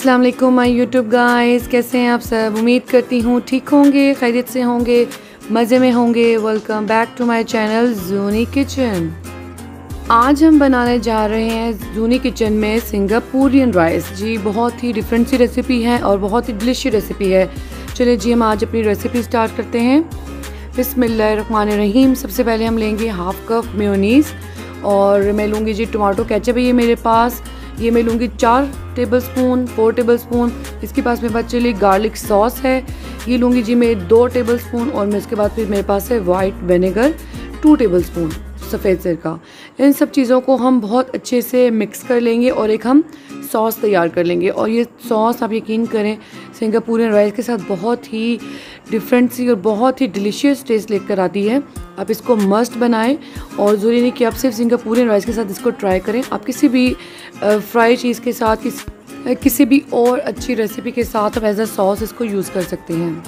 अस्सलाम वालेकुम my YouTube guys, कैसे हैं आप सब। उम्मीद करती हूँ ठीक होंगे, खैरियत से होंगे, मज़े में होंगे। Welcome back to my channel Juni kitchen. आज हम बनाने जा रहे हैं जूनी किचन में सिंगापुरियन राइस। जी बहुत ही डिफरेंट सी रेसिपी है और बहुत ही डिलिशियस रेसिपी है। चलिए जी हम आज अपनी रेसिपी स्टार्ट करते हैं। बिस्मिल्लाहिर्रहमानिर्रहीम। सबसे पहले हम लेंगे हाफ़ कप मेयोनीज़ और मैं लूँगी जी टमाटो केचप है ये मेरे पास। ये मैं लूँगी 4 टेबलस्पून, 4 टेबलस्पून। इसके पास मेरे पास चिली गार्लिक सॉस है, ये लूँगी जी मैं 2 टेबलस्पून। और मैं इसके बाद फिर मेरे पास है वाइट विनेगर 2 टेबलस्पून, सफ़ेद सिरका। इन सब चीज़ों को हम बहुत अच्छे से मिक्स कर लेंगे और एक हम सॉस तैयार कर लेंगे। और ये सॉस आप यकीन करें सिंगापुरियन राइस के साथ बहुत ही डिफरेंट सी और बहुत ही डिलीशियस टेस्ट लेकर आती है। आप इसको मस्ट बनाएं और ज़रूरी नहीं कि आप सिर्फ सिंगापुरियन राइस के साथ इसको ट्राई करें, आप किसी भी फ्राई चीज़ के साथ, किसी भी और अच्छी रेसिपी के साथ आप एज अ सॉस इसको यूज़ कर सकते हैं।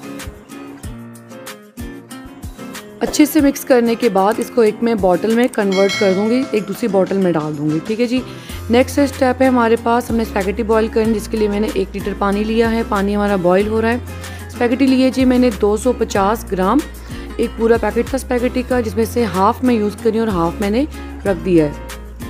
अच्छे से मिक्स करने के बाद इसको एक मैं बॉटल में कन्वर्ट कर दूंगी, एक दूसरी बॉटल में डाल दूंगी। ठीक है जी। नेक्स्ट स्टेप है हमारे पास, हमने स्पैगेटी बॉईल करनी, जिसके लिए मैंने 1 लीटर पानी लिया है। पानी हमारा बॉईल हो रहा है। स्पैगेटी लिए जी मैंने 250 ग्राम, एक पूरा पैकेट था स्पैगेटी का, जिसमें से हाफ मैं यूज़ करी और हाफ मैंने रख दिया है।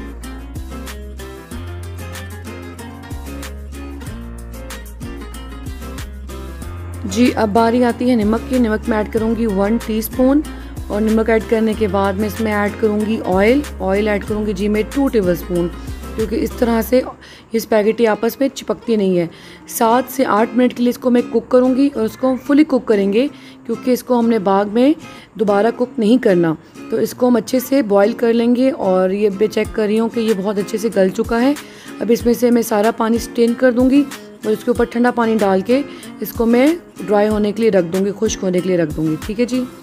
जी अब बारी आती है नमक की। नमक में ऐड करूँगी 1 टीस्पून और नमक ऐड करने के बाद मैं इसमें ऐड करूँगी ऑयल ऐड करूँगी जी मैं 2 टेबलस्पून, क्योंकि इस तरह से ये स्पैगेटी आपस में चिपकती नहीं है। 7 से 8 मिनट के लिए इसको मैं कुक करूँगी और इसको हम फुली कुक करेंगे, क्योंकि इसको हमने बाद में दोबारा कुक नहीं करना। तो इसको हम अच्छे से बॉईल कर लेंगे। और ये मैं चेक कर रही हूँ कि ये बहुत अच्छे से गल चुका है। अब इसमें से मैं सारा पानी स्ट्रेन कर दूँगी और इसके ऊपर ठंडा पानी डाल के इसको मैं ड्राई होने के लिए रख दूँगी, खुश्क होने के लिए रख दूँगी। ठीक है जी।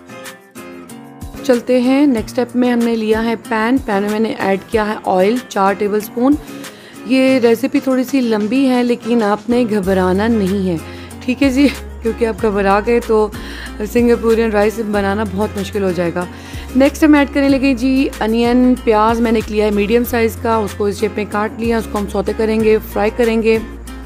चलते हैं नेक्स्ट स्टेप में। हमने लिया है पैन में मैंने ऐड किया है ऑयल 4 टेबलस्पून। ये रेसिपी थोड़ी सी लंबी है लेकिन आपने घबराना नहीं है, ठीक है जी, क्योंकि आप घबरा गए तो सिंगापुरियन राइस बनाना बहुत मुश्किल हो जाएगा। नेक्स्ट हम ऐड करने लगे जी अनियन, प्याज मैंने लिया है मीडियम साइज़ का, उसको इस शेप में काट लिया। उसको हम सौते करेंगे, फ्राई करेंगे।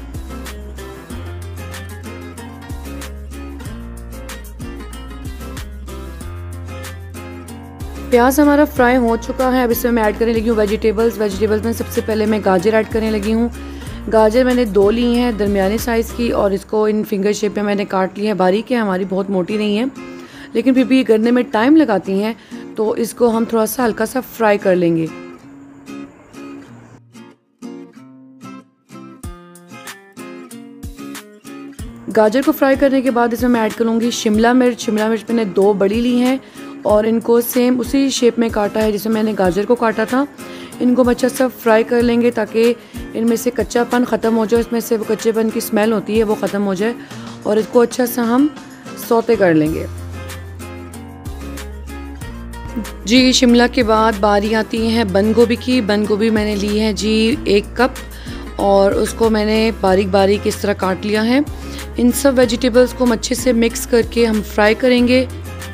प्याज हमारा फ्राई हो चुका है। अब इसमें मैं ऐड करने लगी हूँ वेजिटेबल्स में सबसे पहले मैं गाजर ऐड करने लगी हूँ। गाजर मैंने 2 ली हैं दरमियानी साइज़ की और इसको इन फिंगर शेप में मैंने काट लिया है। बारीक है, हमारी बहुत मोटी नहीं है, लेकिन फिर भी ये करने में टाइम लगाती हैं, तो इसको हम थोड़ा सा हल्का सा फ्राई कर लेंगे। गाजर को फ्राई करने के बाद इसमें मैं ऐड करूँगी शिमला मिर्च मैंने 2 बड़ी ली हैं और इनको सेम उसी शेप में काटा है जिसमें मैंने गाजर को काटा था। इनको हम अच्छा सा फ्राई कर लेंगे ताकि इनमें से कच्चापन ख़त्म हो जाए, इसमें से वो कच्चेपन की स्मेल होती है वो ख़त्म हो जाए। और इसको अच्छा सा हम सौते कर लेंगे। जी शिमला के बाद बारी आती है बंद गोभी की। बंद गोभी मैंने ली है जी 1 कप और उसको मैंने बारीक बारीक इस तरह काट लिया है। इन सब वेजिटेबल्स को हम अच्छे से मिक्स करके हम फ्राई करेंगे।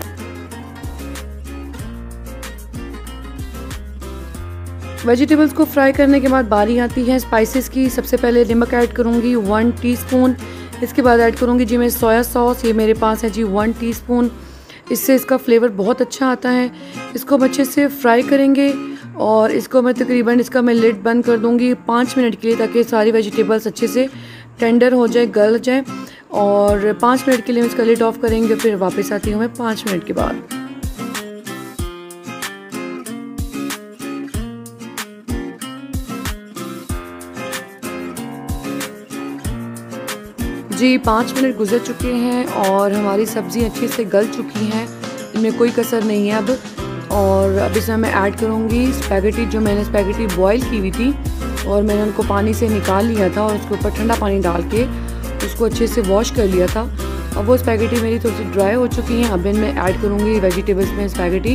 वेजिटेबल्स को फ्राई करने के बाद बारी आती है स्पाइसेस की। सबसे पहले नमक ऐड करूँगी 1 टीस्पून। इसके बाद ऐड करूँगी जी मैं सोया सॉस, ये मेरे पास है जी 1 टीस्पून। इससे इसका फ्लेवर बहुत अच्छा आता है। इसको हम अच्छे से फ्राई करेंगे और इसको मैं तकरीबन इसका मैं लिड बंद कर दूँगी 5 मिनट के लिए, ताकि सारी वेजिटेबल्स अच्छे से टेंडर हो जाए, गल जाए। और 5 मिनट के लिए इसका लिड ऑफ करेंगे, फिर वापस आती हूँ मैं 5 मिनट के बाद। जी 5 मिनट गुजर चुके हैं और हमारी सब्ज़ी अच्छे से गल चुकी हैं, इनमें कोई कसर नहीं है अब। और अब इसमें मैं ऐड करूँगी स्पैगेटी, जो मैंने स्पैगेटी बॉईल की हुई थी और मैंने उनको पानी से निकाल लिया था और उसके ऊपर ठंडा पानी डाल के उसको अच्छे से वॉश कर लिया था। अब वो स्पैगेटी मेरी थोड़ी सी ड्राई हो चुकी हैं। अब इनमें ऐड करूँगी वेजिटेबल्स में स्पैगेटी।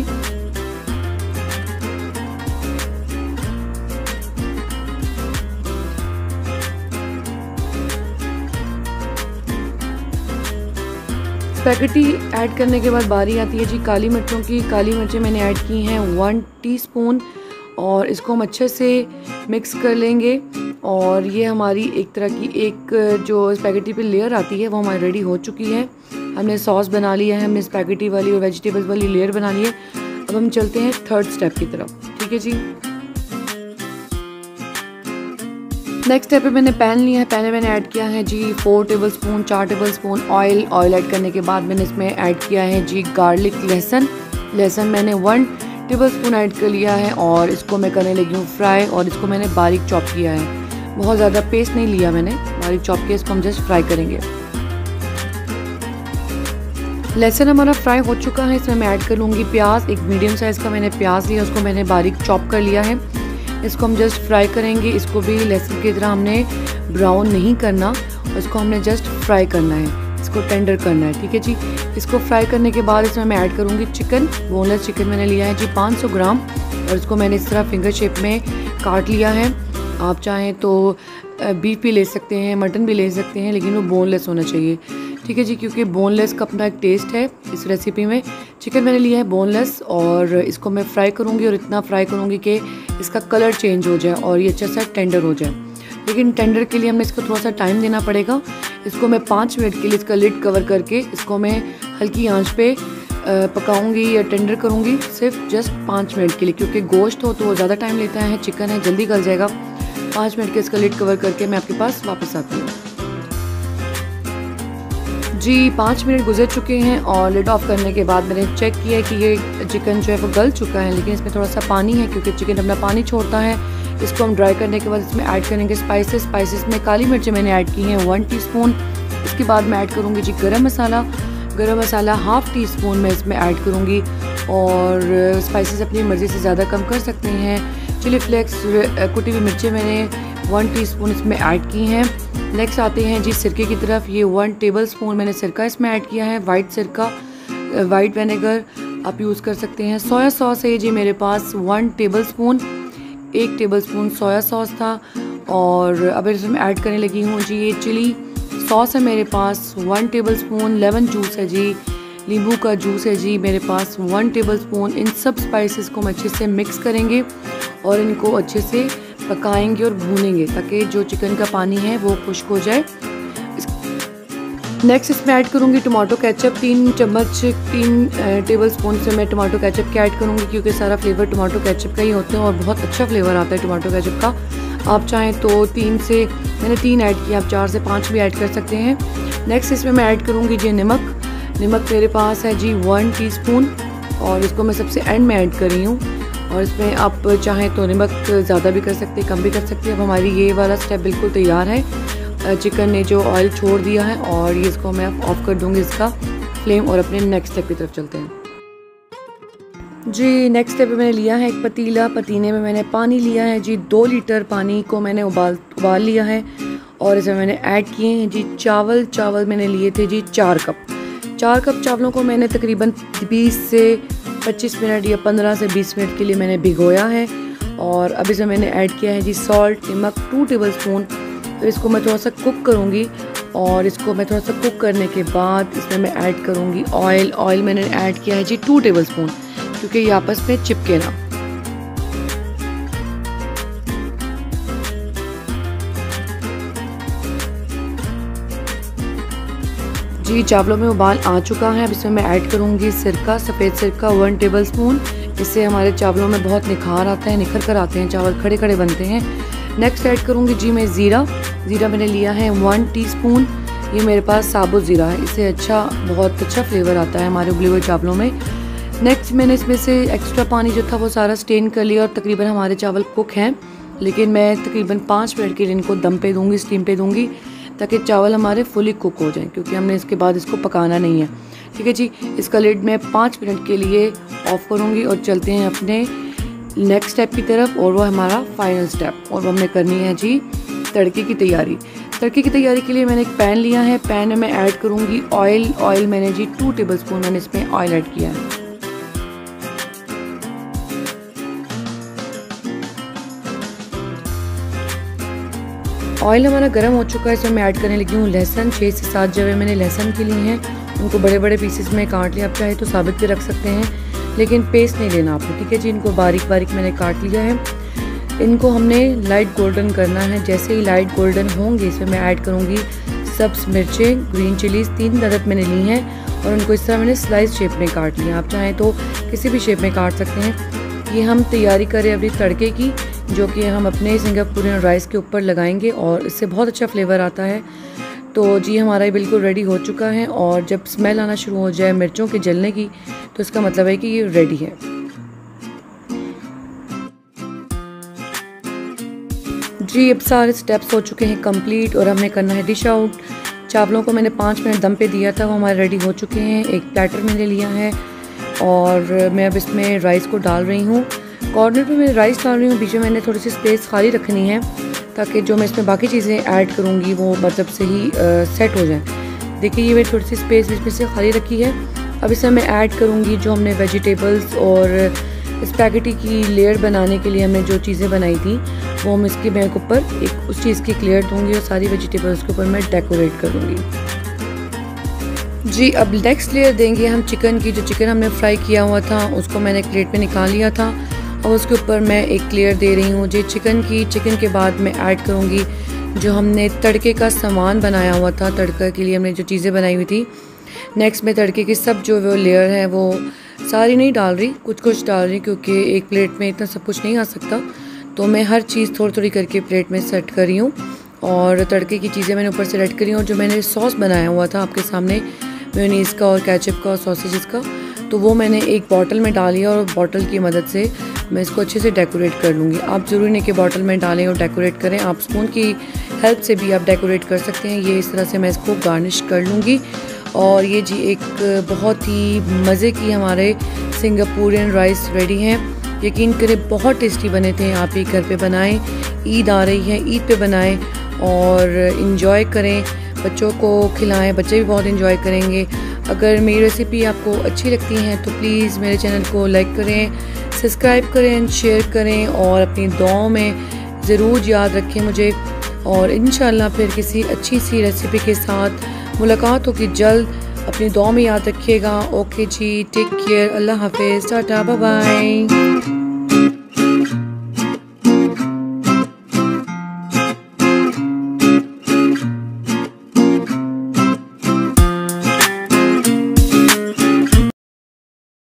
स्पैगेटी ऐड करने के बाद बारी आती है जी काली मिर्चों की। काली मिर्चें मैंने ऐड की हैं 1 टीस्पून और इसको हम अच्छे से मिक्स कर लेंगे। और ये हमारी एक तरह की एक जो स्पैगेटी पे लेयर आती है वो हमारी रेडी हो चुकी है। हमने सॉस बना लिया है, हमने स्पैगेटी वाली और वेजिटेबल्स वाली लेयर बना ली है। अब हम चलते हैं थर्ड स्टेप की तरफ, ठीक है जी। नेक्स्ट स्टेप पे मैंने पैन लिया है, पैन में मैंने ऐड किया है जी 4 tablespoon 4 tablespoon oil. Oil add करने के बाद मैंने इसमें ऐड किया है जी गार्लिक, लहसुन मैंने 1 टेबलस्पून ऐड कर लिया है और इसको मैं करने लगी हूँ फ्राई। और इसको मैंने बारीक चॉप किया है, बहुत ज़्यादा पेस्ट नहीं लिया मैंने, बारीक चॉप किया। इसको हम जस्ट फ्राई करेंगे। लहसुन हमारा फ्राई हो चुका है, इसमें मैं ऐड कर लूँगी प्याज। एक मीडियम साइज़ का मैंने प्याज लिया, उसको मैंने बारीक चॉप कर लिया है। इसको हम जस्ट फ्राई करेंगे। इसको भी लहसुन की तरह हमने ब्राउन नहीं करना, इसको हमने जस्ट फ्राई करना है, इसको टेंडर करना है, ठीक है जी। इसको फ्राई करने के बाद इसमें मैं ऐड करूँगी चिकन। बोनलेस चिकन मैंने लिया है जी 500 ग्राम और इसको मैंने इस तरह फिंगर शेप में काट लिया है। आप चाहें तो बीफ भी ले सकते हैं, मटन भी ले सकते हैं, लेकिन वो बोनलेस होना चाहिए, ठीक है जी, क्योंकि बोनलेस का अपना एक टेस्ट है इस रेसिपी में। चिकन मैंने लिया है बोनलेस और इसको मैं फ्राई करूँगी और इतना फ्राई करूँगी कि इसका कलर चेंज हो जाए और ये अच्छा सा टेंडर हो जाए। लेकिन टेंडर के लिए हमें इसको थोड़ा सा टाइम देना पड़ेगा। इसको मैं 5 मिनट के लिए इसका लिड कवर करके इसको मैं हल्की आंच पे पकाऊंगी या टेंडर करूँगी, सिर्फ जस्ट 5 मिनट के लिए, क्योंकि गोश्त हो तो वो ज़्यादा टाइम लेता है, चिकन है जल्दी गल जाएगा। 5 मिनट के इसका लिड कवर करके मैं आपके पास वापस आती हूँ जी। 5 मिनट गुजर चुके हैं और लिड ऑफ करने के बाद मैंने चेक किया कि ये चिकन जो है वो गल चुका है, लेकिन इसमें थोड़ा सा पानी है क्योंकि चिकन अपना पानी छोड़ता है। इसको हम ड्राई करने के बाद इसमें ऐड करेंगे स्पाइसेस में काली मिर्चें मैंने ऐड की हैं 1 टीस्पून। इसके बाद मैं ऐड करूँगी जी गरम मसाला ½ टीस्पून मैं इसमें ऐड करूँगी और स्पाइसेस अपनी मर्ज़ी से ज़्यादा कम कर सकते हैं। चिली फ्लेक्स कुटी हुई मिर्चें मैंने 1 टीस्पून इसमें ऐड की हैं। नेक्स्ट आते हैं जी सिरके की तरफ। ये 1 टेबलस्पून मैंने सिरका इसमें ऐड किया है, वाइट सिरका, वाइट विनेगर आप यूज़ कर सकते हैं। सोया सॉस है जी मेरे पास 1 टेबलस्पून, 1 टेबलस्पून सोया सॉस था। और अब इसमें ऐड करने लगी हूँ जी ये चिली सॉस है मेरे पास 1 टेबलस्पून। लेमन जूस है जी, नींबू का जूस है जी मेरे पास 1 टेबलस्पून। इन सब स्पाइसेस को हम अच्छे से मिक्स करेंगे और इनको अच्छे से पकाएंगे और भूनेंगे ताकि जो चिकन का पानी है वो खुश्क हो जाए। नेक्स्ट इसमें ऐड करूँगी टमाटो केचप 3 टेबलस्पून से मैं टमाटो केचप के ऐड करूँगी, क्योंकि सारा फ्लेवर टमाटो केचप का ही होता है और बहुत अच्छा फ्लेवर आता है टमाटो केचप का। आप चाहें तो 3 से मैंने 3 ऐड किया, आप 4 से 5 भी ऐड कर सकते हैं। नेक्स्ट इसमें मैं ऐड करूँगी जी नमक मेरे पास है जी 1 टीस्पून और इसको मैं सबसे एंड में ऐड कर रही हूँ। और इसमें आप चाहें तो नमक ज़्यादा भी कर सकते हैं, कम भी कर सकते हैं। अब हमारी ये वाला स्टेप बिल्कुल तैयार है। चिकन ने जो ऑयल छोड़ दिया है और ये इसको मैं ऑफ कर दूँगी इसका फ्लेम और अपने नेक्स्ट स्टेप की तरफ चलते हैं जी। नेक्स्ट स्टेप मैंने लिया है एक पतीले में मैंने पानी लिया है जी 2 लीटर पानी को मैंने उबाल लिया है और इसमें मैंने ऐड किए हैं जी चावल मैंने लिए थे जी 4 कप चावलों को मैंने तकरीबन 20 से 25 मिनट या 15 से 20 मिनट के लिए मैंने भिगोया है। और अब इसमें मैंने ऐड किया है जी सॉल्ट, नमक 2 टेबलस्पून। तो इसको मैं थोड़ा सा कुक करूँगी और इसको मैं थोड़ा सा कुक करने के बाद इसमें मैं ऐड करूँगी ऑयल मैंने ऐड किया है जी 2 टेबलस्पून, क्योंकि ये आपस में चिपके ना। जी चावलों में उबाल आ चुका है। अब इसमें मैं ऐड करूँगी सिरका, सफ़ेद सिरका 1 टेबलस्पून। इससे हमारे चावलों में बहुत निखार आता है, निखर कर आते हैं, चावल खड़े खड़े बनते हैं। नेक्स्ट ऐड करूँगी जी मैं ज़ीरा मैंने लिया है 1 टीस्पून। ये मेरे पास साबुत ज़ीरा है, इससे बहुत अच्छा फ्लेवर आता है हमारे उबले हुए चावलों में। नेक्स्ट मैंने इसमें से एक्स्ट्रा पानी जो था वो सारा स्टेन कर लिया और तकरीबन हमारे चावल कुक हैं, लेकिन मैं तकरीबन 5 मिनट के लिए इनको दम पे दूँगी, स्टीम पे दूँगी, ताकि चावल हमारे फुली कुक हो जाएं, क्योंकि हमने इसके बाद इसको पकाना नहीं है, ठीक है जी। इसका लिड मैं 5 मिनट के लिए ऑफ करूँगी और चलते हैं अपने नेक्स्ट स्टेप की तरफ, और वो हमारा फाइनल स्टेप, और वो हमने करनी है जी तड़के की तैयारी। तड़के की तैयारी के लिए मैंने एक पैन लिया है, पैन में मैं ऐड करूँगी ऑयल मैंने जी 2 टेबलस्पून मैंने इसमें ऑयल ऐड किया है। ऑयल हमारा गर्म हो चुका है, इसमें मैं ऐड करने लगी हूँ लहसुन। 6 से 7 जवे मैंने लहसुन के लिए हैं, उनको बड़े बड़े पीसेस में काट लिया। आप चाहे तो साबित भी रख सकते हैं, लेकिन पेस्ट नहीं लेना आपने, ठीक है जी। इनको बारीक बारीक मैंने काट लिया है। इनको हमने लाइट गोल्डन करना है। जैसे ही लाइट गोल्डन होंगे इसमें मैं ऐड करूँगी सब्ज़ मिर्चें, ग्रीन चिलीज़ 3 अदद मैंने ली हैं और उनको इस तरह मैंने स्लाइस शेप में काट लिया। आप चाहें तो किसी भी शेप में काट सकते हैं। ये हम तैयारी करें अभी तड़के की, जो कि हम अपने सिंगापुरियन राइस के ऊपर लगाएंगे और इससे बहुत अच्छा फ्लेवर आता है। तो जी हमारा ये बिल्कुल रेडी हो चुका है और जब स्मेल आना शुरू हो जाए मिर्चों के जलने की तो इसका मतलब है कि ये रेडी है। जी अब सारे स्टेप्स हो चुके हैं कंप्लीट और हमें करना है डिश आउट। चावलों को मैंने 5 मिनट दम पे दिया था, वो हमारे रेडी हो चुके हैं। एक प्लेटर मैंने लिया है और मैं अब इसमें राइस को डाल रही हूँ। कॉर्नर पे मैं राइस डाल रही हूँ, बीच में मैंने थोड़ी सी स्पेस खाली रखनी है ताकि जो मैं इसमें बाकी चीज़ें ऐड करूँगी वो मतलब सही सेट हो जाए। देखिए ये मैंने थोड़ी सी स्पेस बीच में से खाली रखी है। अब इसमें मैं ऐड करूँगी जो हमने वेजिटेबल्स और स्पैगेटी की लेयर बनाने के लिए हमने जो चीज़ें बनाई थी वो हम इसके मैं ऊपर एक उस चीज़ की लेयर दूँगी और सारी वेजिटेबल्स के ऊपर मैं डेकोरेट करूँगी। जी अब नेक्स्ट लेयर देंगे हम चिकन की। जो चिकन हमने फ्राई किया हुआ था उसको मैंने एक प्लेट में निकाल लिया था और उसके ऊपर मैं एक लेयर दे रही हूँ जी चिकन की। चिकन के बाद मैं ऐड करूँगी जो हमने तड़के का सामान बनाया हुआ था, तड़का के लिए हमने जो चीज़ें बनाई हुई थी। नेक्स्ट में तड़के की सब जो वो लेयर है वो सारी नहीं डाल रही, कुछ डाल रही क्योंकि एक प्लेट में इतना सब कुछ नहीं आ सकता। तो मैं हर चीज़ थोड़ी थोड़ी करके प्लेट में सेट कर रही हूँ और तड़के की चीज़ें मैंने ऊपर से ऐड करी हूँ। और जो मैंने सॉस बनाया हुआ था आपके सामने मेयोनीज़ का और केचप का और सॉसेजेस का, तो वो मैंने एक बॉटल में डाली और बॉटल की मदद से मैं इसको अच्छे से डेकोरेट कर लूँगी। आप ज़रूरी नहीं कि बॉटल में डालें और डेकोरेट करें, आप स्पून की हेल्प से भी आप डेकोरेट कर सकते हैं। ये इस तरह से मैं इसको गार्निश कर लूँगी। और ये जी एक बहुत ही मज़े की हमारे सिंगापुरियन राइस रेडी हैं। यकीन करें बहुत टेस्टी बने थे। आप ये घर पे बनाएं, ईद आ रही है, ईद पे बनाएं और इन्जॉय करें, बच्चों को खिलाएं, बच्चे भी बहुत इन्जॉय करेंगे। अगर मेरी रेसिपी आपको अच्छी लगती हैं तो प्लीज़ मेरे चैनल को लाइक करें, सब्सक्राइब करें, शेयर करें और अपनी दुआओं में ज़रूर याद रखें मुझे। और इंशाल्लाह फिर किसी अच्छी सी रेसिपी के साथ मुलाकात होगी जल्द। अपनी दुआ में याद रखिएगा। ओके जी, टेक केयर, अल्लाह हाफिज़, टाटा, बाय बाय।